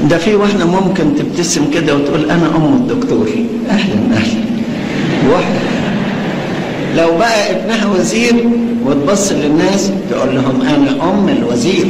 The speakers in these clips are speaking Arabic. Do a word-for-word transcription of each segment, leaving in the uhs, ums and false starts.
ده في واحدة ممكن تبتسم كده وتقول أنا أم الدكتور، أهلا أهلا. واحدة لو بقى ابنها وزير وتبص للناس تقول لهم أنا أم الوزير.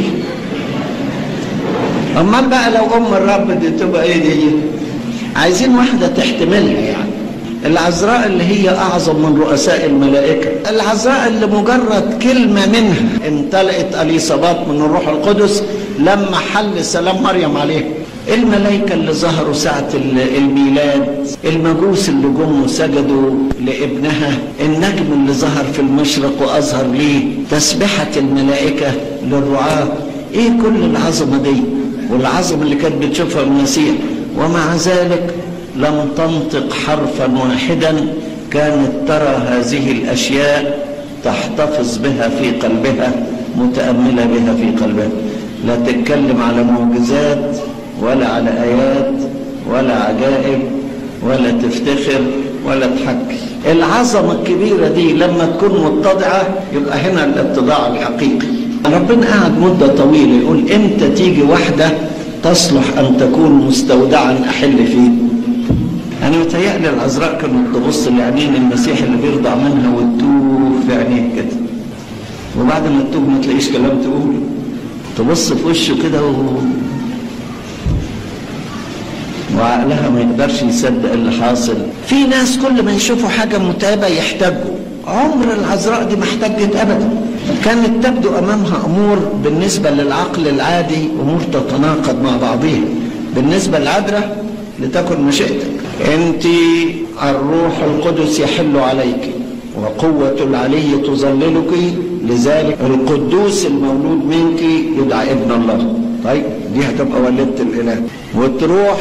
أمال بقى لو أم الرب دي تبقى إيه دي؟ عايزين واحدة تحتملها يعني. العذراء اللي هي أعظم من رؤساء الملائكة، العذراء اللي مجرد كلمة منها امتلأت أليصابات من الروح القدس لما حل سلام مريم عليه. الملائكة اللي ظهروا ساعة الميلاد، المجوس اللي جم وسجدوا لابنها، النجم اللي ظهر في المشرق وأظهر ليه، تسبحة الملائكة للرعاة. إيه كل العظمة دي والعظمة اللي كانت بتشوفها المسيح، ومع ذلك لم تنطق حرفا واحدا. كانت ترى هذه الأشياء تحتفظ بها في قلبها، متأملة بها في قلبها. لا تتكلم على معجزات ولا على آيات ولا عجائب ولا تفتخر ولا تحكي. العظمة الكبيرة دي لما تكون متضعة يبقى هنا الاتضاع الحقيقي. ربنا قاعد مدة طويلة يقول امتى تيجي واحدة تصلح أن تكون مستودعا أحل فيه. أنا متهيألي العذراء كانت تبص لعينين المسيح اللي بيرضع منها وتتوه في عينيه كده، وبعد ما تتوه ما تلاقيش كلام تقول، تبص في وشه كده و... وعقلها ما يقدرش يصدق اللي حاصل. في ناس كل ما يشوفوا حاجة متعبة يحتاجوا. عمر العذراء دي ما احتاجت أبدا. كانت تبدو أمامها أمور بالنسبة للعقل العادي أمور تتناقض مع بعضها. بالنسبة للعذراء لتكن مشيئتك، أنت الروح القدس يحل عليك وقوة العلي تظللك، لذلك القدوس المولود منك يدعى ابن الله. طيب دي هتبقى ولدت الإله. وتروح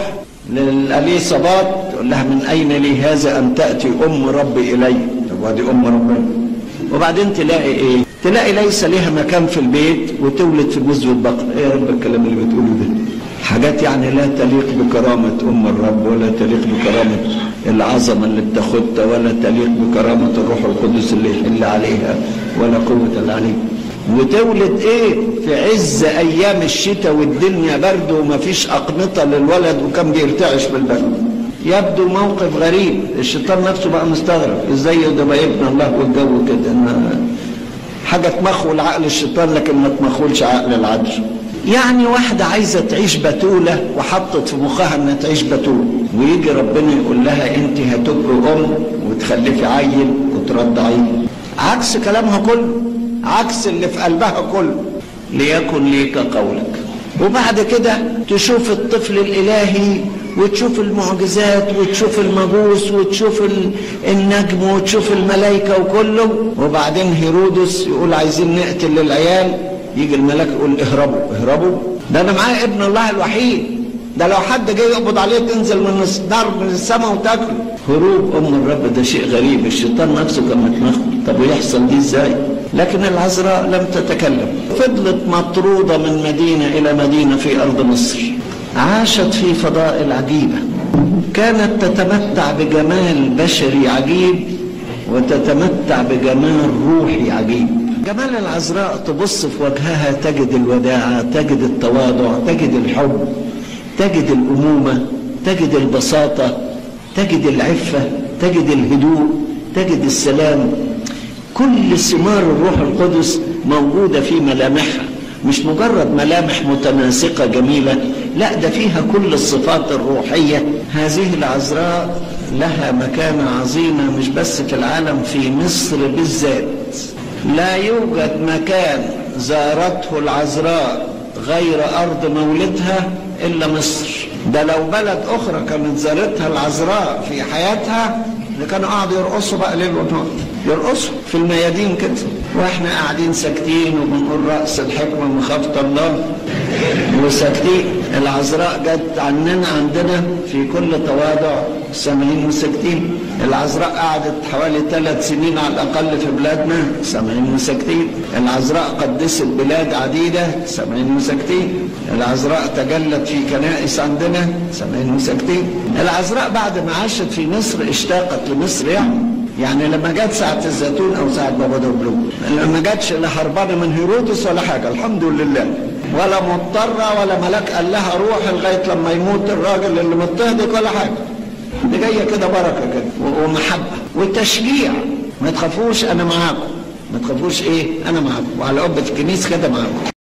للأليصابات تقول لها من أين لي هذا أن تأتي أم ربي إلي؟ طب وادي أم ربنا. وبعدين تلاقي إيه؟ تلاقي ليس لها مكان في البيت وتولد في جزء البقر. إيه يا رب الكلام اللي بتقوله ده؟ حاجات يعني لا تليق بكرامة أم الرب ولا تليق بكرامة العظمة اللي بتاخدها ولا تليق بكرامة الروح القدس اللي يحل عليها ولا قوة العلي. وتولد ايه في عز ايام الشتاء والدنيا برد ومفيش اقنطة للولد وكان بيرتعش بالبرد. يبدو موقف غريب، الشيطان نفسه بقى مستغرب ازاي ده بقى ابن الله والجو كده. ان حاجة تمخول عقل الشيطان لكن ما تمخولش عقل العدل. يعني واحدة عايزة تعيش بتولة وحطت في مخها انها تعيش بتولة، ويجي ربنا يقول لها انت هتبقي ام وتخلفي عيل وترضعيه، عكس كلامها كله، عكس اللي في قلبها كله. ليكن ليك قولك. وبعد كده تشوف الطفل الالهي وتشوف المعجزات وتشوف المجوس وتشوف النجم وتشوف الملائكة وكله. وبعدين هيرودس يقول عايزين نقتل العيال، يجي الملاك يقول اهربوا اهربوا، ده انا معايا ابن الله الوحيد، ده لو حد جاي يقبض عليه تنزل من النار من السماء وتاكله. هروب ام الرب ده شيء غريب، الشيطان نفسه كان متمخل. طب ويحصل دي ازاي؟ لكن العذراء لم تتكلم، فضلت مطرودة من مدينة إلى مدينة في أرض مصر، عاشت في فضائل عجيبة، كانت تتمتع بجمال بشري عجيب وتتمتع بجمال روحي عجيب. جمال العذراء تبص في وجهها تجد الوداعة، تجد التواضع، تجد الحب، تجد الأمومة، تجد البساطة، تجد العفة، تجد الهدوء، تجد السلام. كل ثمار الروح القدس موجودة في ملامحها، مش مجرد ملامح متناسقة جميلة، لا ده فيها كل الصفات الروحية. هذه العذراء لها مكانة عظيمة مش بس في العالم، في مصر بالذات. لا يوجد مكان زارته العذراء غير أرض مولدها إلا مصر. ده لو بلد أخرى كانت زارتها العذراء في حياتها اللي كانوا قاعدوا يرقصوا بقى ليل ونهار، يرقصوا في الميادين كده، واحنا قاعدين ساكتين وبنقول رأس الحكمة مخافة الله وساكتين. العذراء جت عننا عندنا في كل تواضع سامعين وساكتين. العذراء قعدت حوالي ثلاث سنين على الأقل في بلادنا سامعين وساكتين. العذراء قدست بلاد عديدة سامعين وساكتين. العذراء تجلت في كنائس عندنا سامعين وساكتين. العذراء بعد ما عاشت في مصر اشتاقت لمصر، يعني يعني لما جت ساعة الزيتون أو ساعة بابا دبلو، لما جاتش لا هربانة من هيرودس ولا حاجة، الحمد لله. ولا مضطرة ولا ملاك قال لها روح لغاية لما يموت الراجل اللي مضطهدك ولا حاجة. دي جاية كده بركة كده ومحبة وتشجيع. ما تخافوش أنا معاكم، ما تخافوش إيه، أنا معاكم، وعلى قبة الكنيسة كده معاكم.